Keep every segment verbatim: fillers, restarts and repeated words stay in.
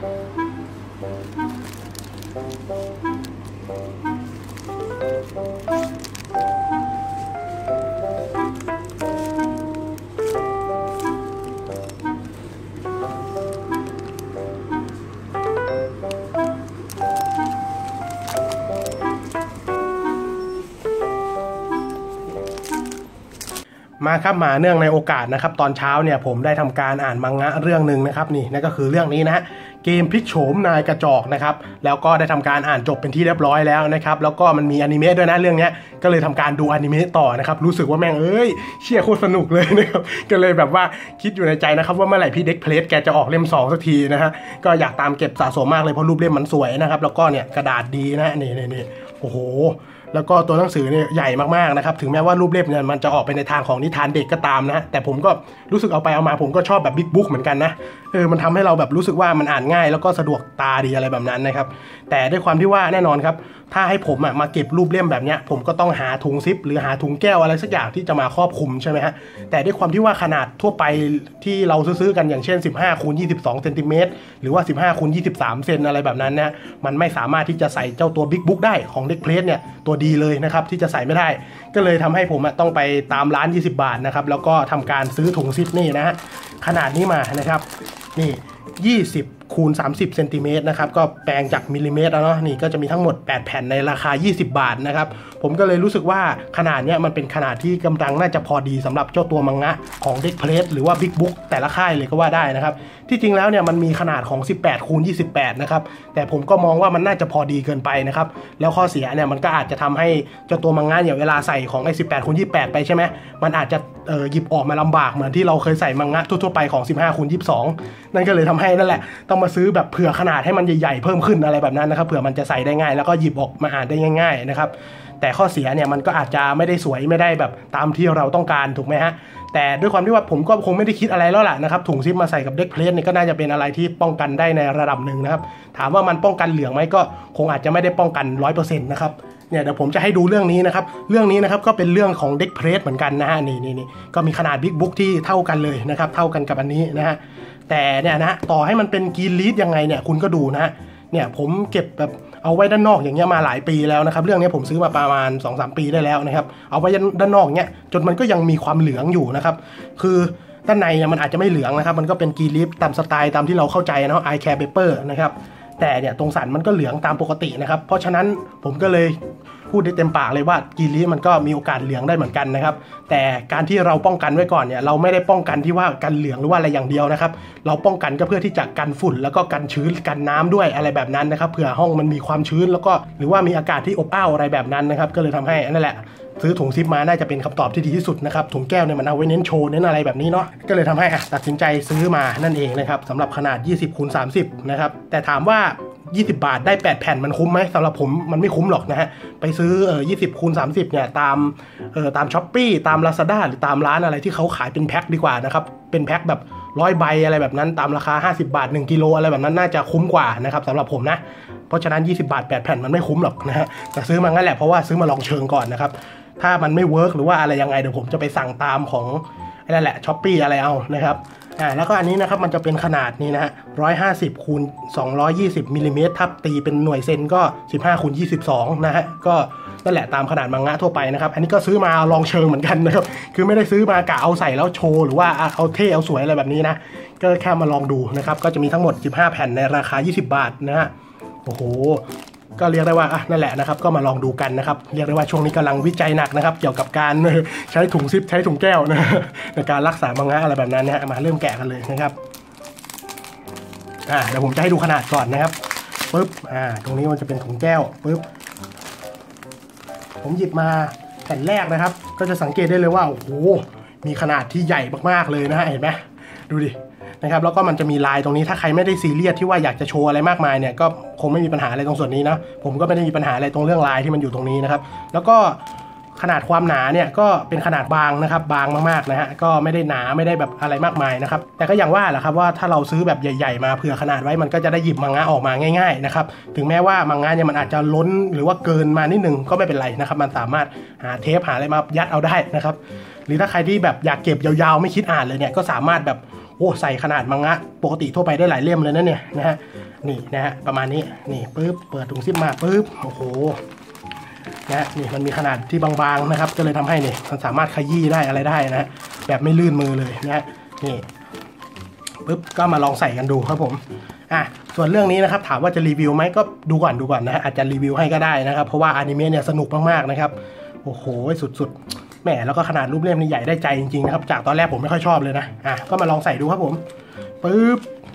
มาครับมาเนื่องในโอกาสนะครับตอนเช้าเนี่ยผมได้ทำการอ่านมังงะเรื่องหนึ่งนะครับนี่นั่นก็คือเรื่องนี้นะฮะเกมพลิกโฉมนายกระจอกนะครับแล้วก็ได้ทำการอ่านจบเป็นที่เรียบร้อยแล้วนะครับแล้วก็มันมีอนิเมะด้วยนะเรื่องนี้ก็เลยทำการดูอนิเมะต่อนะครับรู้สึกว่าแม่งเอ้ยเชี่ยโคตรสนุกเลยนะครับก็เลยแบบว่าคิดอยู่ในใจนะครับว่าเมื่อไหร่พี่เด็กเพลสแกจะออกเล่มสองสักทีนะฮะก็อยากตามเก็บสะสมมากเลยเพราะรูปเล่มมันสวยนะครับแล้วก็เนี่ยกระดาษดีนะนี่นี่นี่โอ้โหแล้วก็ตัวหนังสือเนี่ยใหญ่มากๆนะครับถึงแม้ว่ารูปเล่มเนี่ยมันจะออกไปในทางของนิทานเด็กก็ตามนะแต่ผมก็รู้สึกเอาไปเอามาผมก็ชอบแบบบิ๊กบุ๊กเหมือนกันนะเออมันทำให้เราแบบรู้สึกว่ามันอ่านง่ายแล้วก็สะดวกตาดีอะไรแบบนั้นนะครับแต่ด้วยความที่ว่าแน่นอนครับถ้าให้ผมอ่ะมาเก็บรูปเล่มแบบเนี้ยผมก็ต้องหาถุงซิปหรือหาถุงแก้วอะไรสักอย่างที่จะมาครอบคลุมใช่ไหมฮะแต่ด้วยความที่ว่าขนาดทั่วไปที่เราซื้อๆกันอย่างเช่นสิบห้าคูณยี่สิบสองเซนติเมตรหรือว่าสิบห้าคูณยี่สิบสามเซนอะไรแบบนั้นนะมันไม่สามารถที่จะใส่เจ้าตัวบิ๊กบุ๊กได้ของเด็กเพลสเนี่ยตัวดีเลยนะครับที่จะใส่ไม่ได้ก็เลยทำให้ผมต้องไปตามร้านยี่สิบบาทนะครับแล้วก็ทำการซื้อถุงซิปนี่นะฮะขนาดนี้มานะครับนี่ยี่สิบคูณสามสิบเซนติเมตรนะครับก็แปลงจากมิลลิเมตรแล้วเนาะนี่ก็จะมีทั้งหมดแปดแผ่นในราคายี่สิบบาทนะครับผมก็เลยรู้สึกว่าขนาดนี้มันเป็นขนาดที่กำลังน่าจะพอดีสำหรับเจ้าตัวมังงะของเด็กเพลสหรือว่าบิ๊กบุ๊กแต่ละค่ายเลยก็ว่าได้นะครับที่จริงแล้วเนี่ยมันมีขนาดของสิบแปดคูณยี่สิบแปดนะครับแต่ผมก็มองว่ามันน่าจะพอดีเกินไปนะครับแล้วข้อเสียเนี่ยมันก็อาจจะทำให้เจ้าตัวมังงะเนี่ยเวลาใส่ของไอ้สิบแปดคูณยี่สิบแปดไปใช่ไหมมันอาจจะเอ่อหยิบออกมาลำบากเหมือนที่เราเคยใส่มังงะทั่วๆไปของสิบห้าคูณยี่สิบสองนั่นก็เลยทำให้นั่นแหละต้องมาซื้อแบบเผื่อขนาดให้มันใหญ่ๆเพิ่มขึ้นอะไรแบบนั้นนะครับเผื่อมันจะใส่ได้ง่ายแล้วก็หยิบออกมาอ่านได้ง่ายๆนะครับแต่ข้อเสียเนี่ยมันก็อาจจะไม่ได้สวยไม่ได้แบบตามที่เราต้องการถูกไหมฮะแต่ด้วยความที่ว่าผมก็คงไม่ได้คิดอะไรแล้วแหละนะครับถุงซิปมาใส่กับเด็กเพลสเนี่ยก็น่าจะเป็นอะไรที่ป้องกันได้ในระดับหนึ่งนะครับถามว่ามันป้องกันเหลืองไหมก็คงอาจจะไม่ได้ป้องกัน ร้อยเปอร์เซ็นต์ นะครับเนี่ยเดี๋ยวผมจะให้ดูเรื่องนี้นะครับเรื่องนี้นะครับก็เป็นเรื่องของเด็กเพลสเหมือนกันนะฮะนี่นี่นี่ก็มีขนาดบิ๊กบุ๊กที่เท่ากันเลยนะครับเท่ากันกับอันนี้นะฮะแต่เนี่ยนะต่อให้มันเป็นกรีนลีดยังไงเนี่ยคุณก็ดูนะเนี่ยผมเก็บแบบเอาไว้ด้านนอกอย่างเงี้ยมาหลายปีแล้วนะครับเรื่องนี้ผมซื้อมาประมาณ สองสาม ปีได้แล้วนะครับเอาไว้ด้านนอกเงี้ยจนมันก็ยังมีความเหลืองอยู่นะครับคือด้านในเนี่ยมันอาจจะไม่เหลืองนะครับมันก็เป็นกรีนลีฟตามสไตล์ตามที่เราเข้าใจเนาะ I care paper นะครับแต่เนี่ยตรงสันมันก็เหลืองตามปกตินะครับเพราะฉะนั้นผมก็เลยพูดได้เต็มปากเลยว่ากรีนลีฟมันก็มีโอกาสเหลืองได้เหมือนกันนะครับแต่การที่เราป้องกันไว้ก่อนเนี่ยเราไม่ได้ป้องกันที่ว่ากันเหลืองหรือว่าอะไรอย่างเดียวนะครับเราป้องกันก็เพื่อที่จะกันฝุ่นแล้วก็กันชื้นกันน้ำด้วยอะไรแบบนั้นนะครับเผื่อห้องมันมีความชื้นแล้วก็หรือว่ามีอากาศที่อบอ้าวอะไรแบบนั้นนะครับก็เลยทำให้นั่นแหละซื้อถุงซิปมาน่าจะเป็นคำตอบที่ดีที่สุดนะครับถุงแก้วเนี่ยมันเอาไว้เน้นโชว์เน้นอะไรแบบนี้เนาะก็เลยทำให้ตัดสินใจซื้อมานั่นเองนะครับสำหรับขนาดยี่สิบคูณสามสิบนะครับแต่ถามว่ายี่สิบบาทได้แปดแผ่นมันคุ้มไหมสำหรับผมมันไม่คุ้มหรอกนะฮะไปซื้อเอ่อยี่สิบคูณสามสิบเนี่ยตามเอ่อตาม Shopee ตาม Lazada หรือตามร้านอะไรที่เขาขายเป็นแพ็คดีกว่านะครับเป็นแพ็คแบบร้อยใบอะไรแบบนั้นตามราคาห้าสิบบาทหนึ่งกิโลอะไรแบบนั้นน่าจะคุ้มกว่านะครับสำหรับผมนะเพราะฉะนั้นยี่สิบบาทแปดแผ่นมันไม่คุ้มหรอกนะฮะแต่ซื้อมางั้นแหละเพราะว่าซื้อมาลองเชิงก่อนนะครับถ้ามันไม่เวิร์กหรือว่าอะไรยังไงเดี๋ยวผมจะไปสั่งตามของนั่นแหละ Shopee อะไรเอานะครับอ่าแล้วก็อันนี้นะครับมันจะเป็นขนาดนี้นะฮะหนึ่งร้อยห้าสิบคูณสองร้อยยี่สิบมิลลิเมตรถ้าตีเป็นหน่วยเซนก็สิบห้าคูณยี่สิบสองนะฮะก็นั่นแหละตามขนาดมังงะทั่วไปนะครับอันนี้ก็ซื้อมาลองเชิงเหมือนกันนะครับคือไม่ได้ซื้อมากะเอาใส่แล้วโชว์หรือว่าเอาเท่เอาสวยอะไรแบบนี้นะก็แค่มาลองดูนะครับก็จะมีทั้งหมดสิบห้าแผ่นในราคายี่สิบบาทนะฮะโอ้โหก็เรียกได้ว่าอ่ะนั่นแหละนะครับก็มาลองดูกันนะครับเรียกได้ว่าช่วงนี้กำลังวิจัยหนักนะครับเกี่ยวกับการใช้ถุงซิปใช้ถุงแก้วนะในการรักษามังงะอะไรแบบนั้นนะฮะมาเริ่มแกะกันเลยนะครับอ่าเดี๋ยวผมจะให้ดูขนาดก่อนนะครับปึ๊บอ่าตรงนี้มันจะเป็นถุงแก้วปึ๊บผมหยิบมาแผ่นแรกนะครับก็จะสังเกตได้เลยว่าโอ้โหมีขนาดที่ใหญ่มากๆเลยนะฮะเห็นไหมดูดินะครับแล้วก็มันจะมีลายตรงนี้ถ้าใครไม่ได้ซีเรียสที่ว่าอยากจะโชว์อะไรมากมายเนี่ยก็คงไม่มีปัญหาอะไรตรงส่วนนี้นะผมก็ไม่ได้มีปัญหาอะไรตรงเรื่องลายที่มันอยู่ตรงนี้นะครับแล้วก็ขนาดความหนาเนี่ยก็เป็นขนาดบางนะครับบางมากๆนะฮะก็ไม่ได้หนาไม่ได้แบบอะไรมากมายนะครับแต่ก็อย่างว่าแหละครับว่าถ้าเราซื้อแบบใหญ่ๆมาเผื่อขนาดไว้มันก็จะได้หยิบมังงะออกมาง่ายๆนะครับถึงแม้ว่ามังงะเนี่ยมันอาจจะล้นหรือว่าเกินมานิดนึงก็ไม่เป็นไรนะครับมันสามารถหาเทปหาอะไรมายัดเอาได้นะครับหรือถ้าใครที่แบบอยากเก็บยาวๆไม่คิดอ่านเลยเนี่ยก็สามารถแบบโอ้ใส่ขนาดมังงะปกติทั่วไปได้หลายเล่มเลยนะเนี่ยนะฮะนี่นะฮะประมาณนี้นี่ปึ๊บเปิดถุงซิปมาปึ๊บโอ้โหนะนี่มันมีขนาดที่บางๆนะครับก็เลยทำให้เนี่ยมันสามารถขยี้ได้อะไรได้นะแบบไม่ลื่นมือเลยนะนี่ปึ๊บก็มาลองใส่กันดูครับผมอ่ะส่วนเรื่องนี้นะครับถามว่าจะรีวิวไหมก็ดูก่อนดูก่อนนะฮะอาจจะรีวิวให้ก็ได้นะครับเพราะว่าอนิเมะเนี่ยสนุกมากๆนะครับโอ้โหสุดๆแหมแล้วก็ขนาดรูปเล่มนี่ใหญ่ได้ใจจริงๆนะครับจากตอนแรกผมไม่ค่อยชอบเลยนะอ่ะก็มาลองใส่ดูครับผมปึ๊บ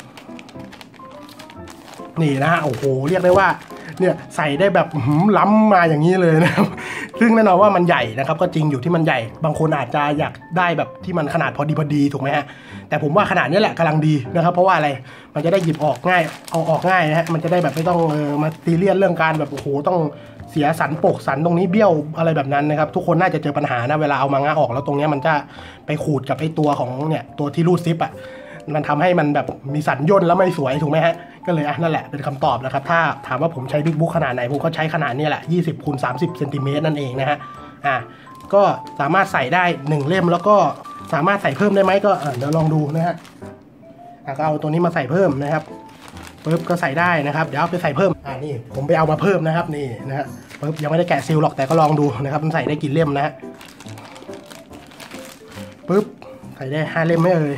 นี่นะฮะโอ้โหเรียกได้ว่าเนี่ยใส่ได้แบบล้ำมาอย่างนี้เลยนะครับซึ่งแน่นอนว่ามันใหญ่นะครับก็จริงอยู่ที่มันใหญ่บางคนอาจจะอยากได้แบบที่มันขนาดพอดีพอดีถูกไหมฮะแต่ผมว่าขนาดนี้แหละกำลังดีนะครับเพราะว่าอะไรมันจะได้หยิบออกง่ายเอาออกง่ายนะฮะมันจะได้แบบไม่ต้องเออมาตีเลียนเรื่องการแบบโอ้โหต้องเสียสันปกสันตรงนี้เบี้ยวอะไรแบบนั้นนะครับทุกคนน่าจะเจอปัญหานะเวลาเอามังงะออกแล้วตรงนี้มันจะไปขูดกับไอ้ตัวของเนี่ยตัวที่รูดซิปอ่ะมันทำให้มันแบบมีสันย่นแล้วไม่สวยถูกไหมฮะก็เลยอ่ะนั่นแหละเป็นคำตอบนะครับถ้าถามว่าผมใช้บิ๊กบุ๊กขนาดไหนผมก็ใช้ขนาดนี้แหละยี่สิบคูณสามสิบเซนติเมตรนั่นเองนะฮะอ่ะก็สามารถใส่ได้หนึ่งเล่มแล้วก็สามารถใส่เพิ่มได้ไหมก็เดี๋ยวลองดูนะฮะอ่ะก็เอาตัวนี้มาใส่เพิ่มนะครับปึ๊บก็ใส่ได้นะครับเดี๋ยวเอาไปใส่เพิ่มอ่านี่ผมไปเอามาเพิ่มนะครับนี่นะฮะปึ๊บยังไม่ได้แกะซีลหรอกแต่ก็ลองดูนะครับมันใส่ได้กี่เล่มนะฮะปึ๊บใส่ได้ห้าเล่มไม่เอ่ย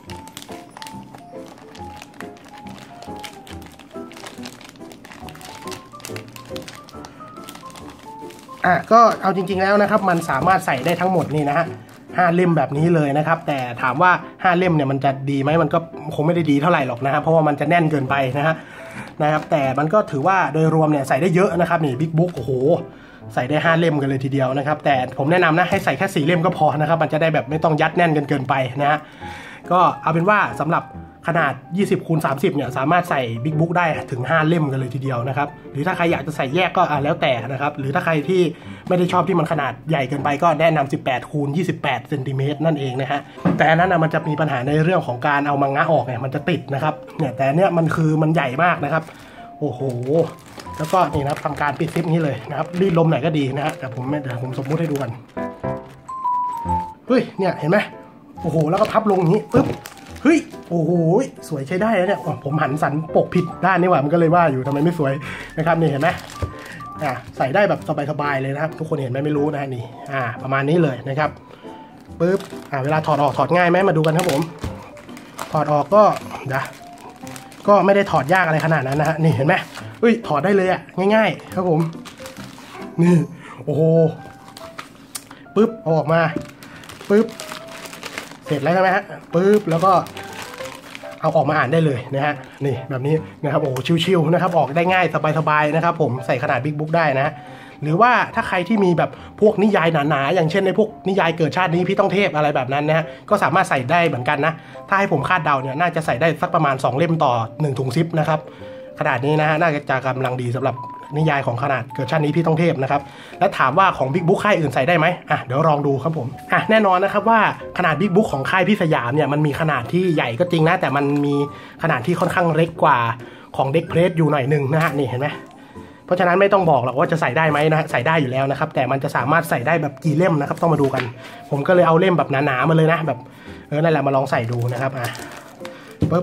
อ่ะก็เอาจริงๆแล้วนะครับมันสามารถใส่ได้ทั้งหมดนี่นะฮะห้าเล่มแบบนี้เลยนะครับแต่ถามว่าห้าเล่มเนี่ยมันจะดีไหมมันก็คงไม่ได้ดีเท่าไหร่หรอกนะครับเพราะว่ามันจะแน่นเกินไปนะฮะนะครับแต่มันก็ถือว่าโดยรวมเนี่ยใส่ได้เยอะนะครับนี่บิ๊กบุ๊กโอ้โหใส่ได้ห้าเล่มกันเลยทีเดียวนะครับแต่ผมแนะนำนะให้ใส่แค่สี่เล่มก็พอนะครับมันจะได้แบบไม่ต้องยัดแน่นกันเกินไปนะฮะก็เอาเป็นว่าสำหรับขนาดยี่สิบคูณสามสิบเนี่ยสามารถใส่บิ๊กบุ๊กได้ถึงห้าเล่มกันเลยทีเดียวนะครับหรือถ้าใครอยากจะใส่แยกก็อ่ะแล้วแต่นะครับหรือถ้าใครที่ไม่ได้ชอบที่มันขนาดใหญ่เกินไปก็แนะนำสิบแปดคูณยี่สิบแปดเซนติเมตรนั่นเองนะฮะแต่อันนั้นนะมันจะมีปัญหาในเรื่องของการเอามังงะออกเนี่ยมันจะติดนะครับเนี่ยแต่เนี้ยมันคือมันใหญ่มากนะครับโอ้โหแล้วก็นี่นะครับทำการปิดซิปนี้เลยนะครับรีดลมหน่อยก็ดีนะฮะแต่ผมเดี๋ยวผมสมมุติให้ดูกันเฮ้ยเนี่ยเห็นไหมโอ้โหแล้วก็พับลงอย่างนี้ปึ๊บเฮ้ยโอ้โหสวยใช้ได้แล้วเนี่ยผมหันสันปกผิดด้านนี่หว่ามันก็เลยว่าอยู่ทำไมไม่สวยนะครับนี่เห็นไหมอ่าใส่ได้แบบสบายๆเลยนะครับทุกคนเห็นไหมไม่รู้นะนี่อ่าประมาณนี้เลยนะครับปึ๊บอ่าเวลาถอดออกถอดง่ายไหมมาดูกันครับผมถอดออกก็เดี๋ยวก็ไม่ได้ถอดยากอะไรขนาดนั้นนะฮะนี่เห็นไหมเฮ้ยถอดได้เลยอ่ะง่ายๆครับผมนี่โอ้โหปึ๊บเอาออกมาปึ๊บเสร็จแล้วใช่ไหมฮะปึ๊บแล้วก็เอาออกมาอ่านได้เลยนะฮะนี่แบบนี้นะครับโอ้ชิวๆนะครับออกได้ง่ายสบายๆนะครับผมใส่ขนาดบิ๊กบุ๊กได้นะหรือว่าถ้าใครที่มีแบบพวกนิยายหนาๆอย่างเช่นในพวกนิยายเกิดชาตินี้พี่ต้องเทพอะไรแบบนั้นนะฮะก็สามารถใส่ได้เหมือนกันนะถ้าให้ผมคาดเดาเนี่ยน่าจะใส่ได้สักประมาณสองเล่มต่อหนึ่งถุงซิปนะครับขนาดนี้นะฮะน่าจะกำลังดีสำหรับนิยายของขนาดเกิดชาตินี้พี่ต้องเทพนะครับและถามว่าของบิ๊กบุ๊กค่ายอื่นใส่ได้ไหมอ่ะเดี๋ยวลองดูครับผมอ่ะแน่นอนนะครับว่าขนาดบิ๊กบุ๊กของค่ายพี่สยามเนี่ยมันมีขนาดที่ใหญ่ก็จริงนะแต่มันมีขนาดที่ค่อนข้างเล็กกว่าของเด็กเพรสอยู่หน่อยหนึ่งนะฮะนี่เห็นไหมเพราะฉะนั้นไม่ต้องบอกหรอกว่าจะใส่ได้ไหมนะใส่ได้อยู่แล้วนะครับแต่มันจะสามารถใส่ได้แบบกี่เล่มนะครับต้องมาดูกันผมก็เลยเอาเล่มแบบหนาๆมาเลยนะแบบเออนั่นแหละมาลองใส่ดูนะครับอ่ะปึ๊บ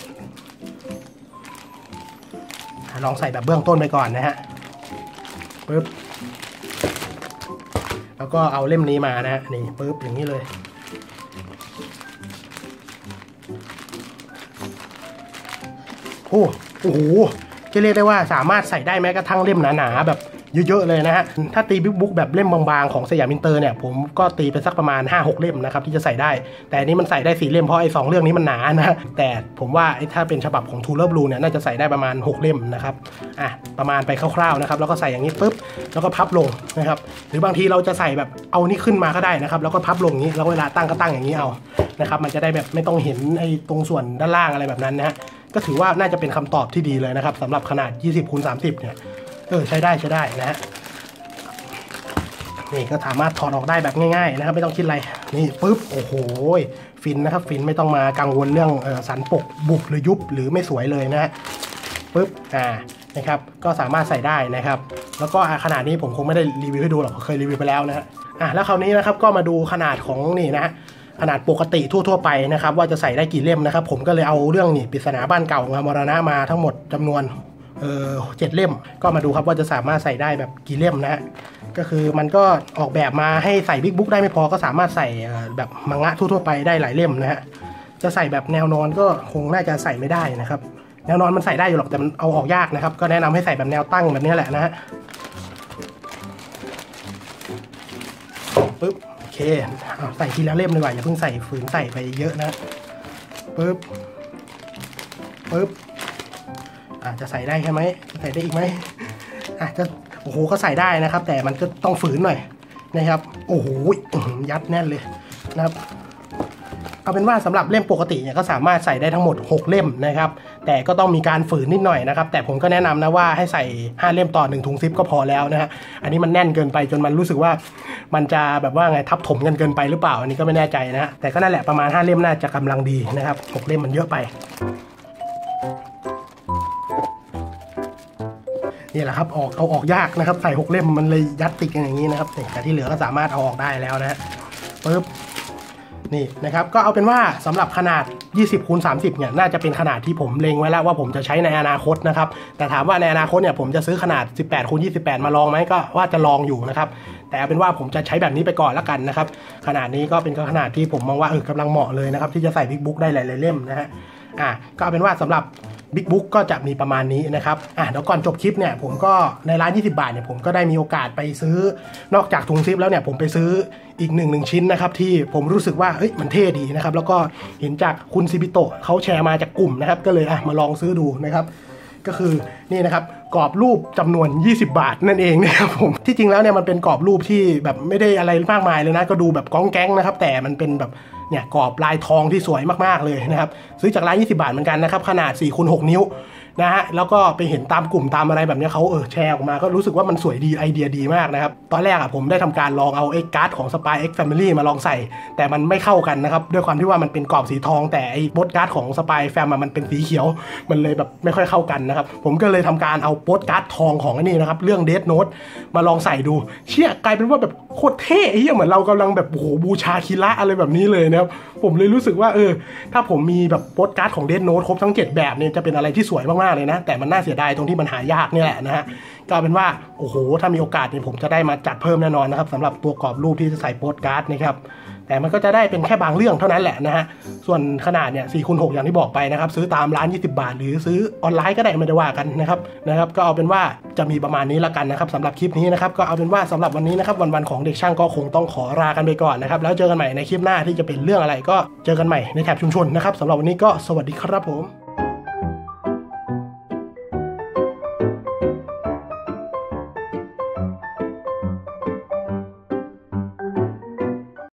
ลองใส่แบบเบื้องต้นไปก่อนนะฮะปึ๊บแล้วก็เอาเล่มนี้มานะฮะนี่ปึ๊บอย่างนี้เลยโอ้โอ้โหจะเรียกได้ว่าสามารถใส่ได้แม้กระทั่งเล่มหนาๆแบบเยอะๆเลยนะฮะถ้าตีบิ๊กบุ๊กแบบเล่มบางๆของสยามอินเตอร์เนี่ยผมก็ตีไปสักประมาณ ห้าหก เล่มนะครับที่จะใส่ได้แต่อันนี้มันใส่ได้สี่เล่มเพราะไอ้สองเรื่องนี้มันหนานะแต่ผมว่าไอ้ถ้าเป็นฉบับของ True Love Blue เนี่ยน่าจะใส่ได้ประมาณหกเล่มนะครับอ่ะประมาณไปคร่าวๆนะครับแล้วก็ใส่อย่างนี้ปุ๊บแล้วก็พับลงนะครับหรือบางทีเราจะใส่แบบเอานี่ขึ้นมาก็ได้นะครับแล้วก็พับลงนี้แล้วเวลาตั้งก็ตั้งอย่างนี้เอานะครับมันจะได้แบบไม่ต้องเห็นไอ้ตรงส่วนด้านล่างอะไรแบบนั้นนะฮะก็ถือว่าน่าจะเป็นคำตอบที่ดีเลยนะครับสำหรับขนาดยี่สิบคูณสามสิบเนี่ยเออใช้ได้ใช้ได้นะฮะนี่ก็สามารถถอดออกได้แบบง่ายๆนะครับไม่ต้องคิดอะไรนี่ปึ๊บโอ้โหฟินนะครับฟินไม่ต้องมากังวลเรื่องเออสันปกบุบหรือยุบหรือไม่สวยเลยนะฮะปึ๊บอ่านะครับก็สามารถใส่ได้นะครับแล้วก็ขนาดนี้ผมคงไม่ได้รีวิวให้ดูหรอกเคยรีวิวไปแล้วนะฮะอ่ะแล้วคราวนี้นะครับก็มาดูขนาดของนี่นะฮะขนาดปกติทั่วๆไปนะครับว่าจะใส่ได้กี่เล่มนะครับผมก็เลยเอาเรื่องนี่ปริศนาบ้านเก่างามมรณะมาทั้งหมดจำนวนเออเจ็ดเล่มก็มาดูครับว่าจะสามารถใส่ได้แบบกี่เล่มนะฮะก็คือมันก็ออกแบบมาให้ใส่บิ๊กบุ๊กได้ไม่พอก็สามารถใส่แบบมังงะทั่วๆไปได้หลายเล่มนะฮะจะใส่แบบแนวนอนก็คงน่าจะใส่ไม่ได้นะครับแนวนอนมันใส่ได้อยู่หรอกแต่มันเอาออกยากนะครับก็แนะนำให้ใส่แบบแนวตั้งแบบนี้แหละนะฮะปึ๊บโอเคใส่ทีละเล่มดีกว่าอย่าเพิ่งใส่ฝืนใส่ไปเยอะนะปึ๊บปึ๊บอาจจะใส่ได้ใช่ไหมใส่ได้อีกไหมอาจจะโอ้โหก็ใส่ได้นะครับแต่มันก็ต้องฝืนหน่อยนะครับโอ้โหยัดแน่นเลยนะครับเอาเป็นว่าสำหรับเล่มปกติเนี่ยก็สามารถใส่ได้ทั้งหมดหกเล่มนะครับแต่ก็ต้องมีการฝืนนิดหน่อยนะครับแต่ผมก็แนะนำนะว่าให้ใส่ห้าเล่มต่อหนึ่งถุงซิปก็พอแล้วนะฮะอันนี้มันแน่นเกินไปจนมันรู้สึกว่ามันจะแบบว่าไงทับถมกันเกินไปหรือเปล่าอันนี้ก็ไม่แน่ใจนะฮะแต่ก็นั่นแหละประมาณห้าเล่มน่าจะกำลังดีนะครับหกเล่มมันเยอะไปนี่แหละครับออกเอาออกยากนะครับใส่หกเล่มมันเลยยัดติดกันอย่างนี้นะครับแต่ที่เหลือก็สามารถเอาออกได้แล้วนะฮะปึ๊บนี่นะครับก็เอาเป็นว่าสำหรับขนาดยี่สิบคูณสามสิบเนี่ยน่าจะเป็นขนาดที่ผมเล็งไว้แล้วว่าผมจะใช้ในอนาคตนะครับแต่ถามว่าในอนาคตเนี่ยผมจะซื้อขนาดสิบแปดคูณยี่สิบแปดมาลองไหมก็ว่าจะลองอยู่นะครับแต่เอาเป็นว่าผมจะใช้แบบนี้ไปก่อนละกันนะครับขนาดนี้ก็เป็นขนาดที่ผมมองว่าเออกำลังเหมาะเลยนะครับที่จะใส่บิ๊กบุ๊กได้หลายๆเล่มนะฮะอ่ะก็เอาเป็นว่าสำหรับบิ๊กบุ๊กก็จะมีประมาณนี้นะครับอ่ะเดี๋ยวก่อนจบคลิปเนี่ยผมก็ในร้านยี่สิบบาทเนี่ยผมก็ได้มีโอกาสไปซื้อนอกจากถุงซิปแล้วเนี่ยผมไปซื้ออีกหนึ่งหนึ่งชิ้นนะครับที่ผมรู้สึกว่าเฮ้ยมันเท่ดีนะครับแล้วก็เห็นจากคุณซิบิโตะเขาแชร์มาจากกลุ่มนะครับก็เลยอ่ะมาลองซื้อดูนะครับก็คือนี่นะครับกรอบรูปจำนวนยี่สิบบาทนั่นเองนะครับผมที่จริงแล้วเนี่ยมันเป็นกรอบรูปที่แบบไม่ได้อะไรมากมายเลยนะก็ดูแบบก้องแก๊งนะครับแต่มันเป็นแบบเนี่ยกรอบลายทองที่สวยมากๆเลยนะครับซื้อจากร้านยี่สิบบาทเหมือนกันนะครับขนาดสี่คูณหกนิ้วนะฮะแล้วก็ไปเห็นตามกลุ่มตามอะไรแบบนี้เขาเออแชร์ออกมาก็รู้สึกว่ามันสวยดีไอเดียดีมากนะครับตอนแรกอ่ะผมได้ทำการลองเอาไอ้การ์ดของ Spy X Family มาลองใส่แต่มันไม่เข้ากันนะครับด้วยความที่ว่ามันเป็นกรอบสีทองแต่ไอ้โปสการ์ดของ Spy Fam มันเป็นสีเขียวมันเลยแบบไม่ค่อยเข้ากันนะครับผมก็เลยทำการเอาโปสการ์ดทองของอันนี้นะครับเรื่อง Death Note มาลองใส่ดูเชี่ยกลายเป็นว่าแบบโคตรเท่เหี้ยเหมือนเรากำลังแบบโอ้โหบูชาคิระอะไรแบบนี้เลยนะครับผมเลยรู้สึกว่าเออถ้าผมมีแบบโปสการ์ดของ Death Note ครบทั้งเจ็ดแบบเนี่ยจะเป็นอะไรที่สวยมากๆเลยนะแต่มันน่าเสียดายตรงที่มันหายากนี่แหละนะฮะก็เป็นว่าโอ้โหถ้ามีโอกาสเนี่ยผมจะได้มาจัดเพิ่มแน่นอนนะครับสำหรับตัวกรอบรูปที่จะใส่โปสการ์ดนะครับแต่มันก็จะได้เป็นแค่บางเรื่องเท่านั้นแหละนะฮะส่วนขนาดเนี่ยสี่คูณหกอย่างที่บอกไปนะครับซื้อตามร้านยี่สิบบาทหรือซื้อออนไลน์ก็ได้ไม่ได้ว่ากันนะครับนะครับก็เอาเป็นว่าจะมีประมาณนี้ละกันนะครับสำหรับคลิปนี้นะครับก็เอาเป็นว่าสำหรับวันนี้นะครับวันวันของเด็กช่างก็คงต้องขอลากันไปก่อนนะครับแล้วเจอกันใหม่ในคลิปหน้าที่จะเป็นเรื่องอะไรก็เจอกันใหม่ในแถบชุมชนนะครับสำหรับวันนี้ก็สวัสดีครับผม